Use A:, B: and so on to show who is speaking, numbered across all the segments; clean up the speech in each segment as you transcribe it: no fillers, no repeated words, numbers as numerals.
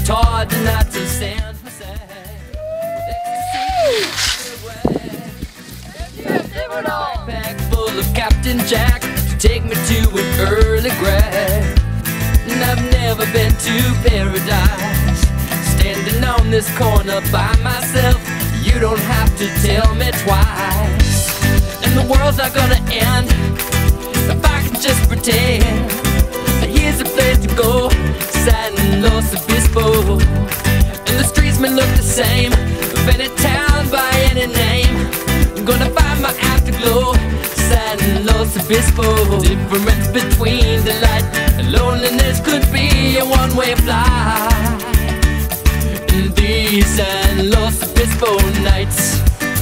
A: it's hard not to stand myself. Backpack full of Captain Jack to take me to an early grave. And I've never been to paradise. Standing on this corner by myself, you don't have to tell me twice. And the world's not gonna end if I can just pretend. Here's a place to go, San Luis Obispo. And the streets may look the same, of any town by any name. I'm gonna find my afterglow, San Luis Obispo. Difference between delight and loneliness could be a one-way flight in these San Luis Obispo nights.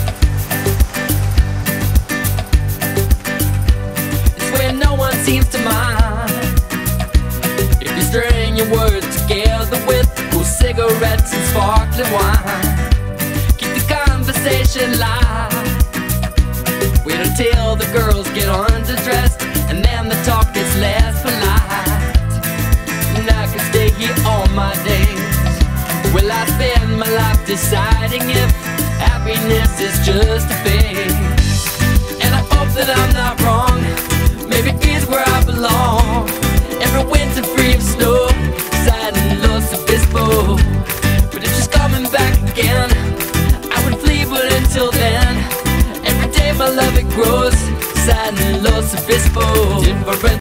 A: It's where no one seems to mind if you string your words together with cool cigarettes and sparkling wine. Keep the conversation light. Wait until the girls get underdressed, and then the talk gets less polite. And I can stay here all my days. Will I spend my life deciding if happiness is just a phase? And I hope that I'm not wrong. Maybe here's where I belong. Every winter free of snow, San Luis Obispo. But if she's coming back again, I would flee, but until then, every day my love it grows, San Luis Obispo. Different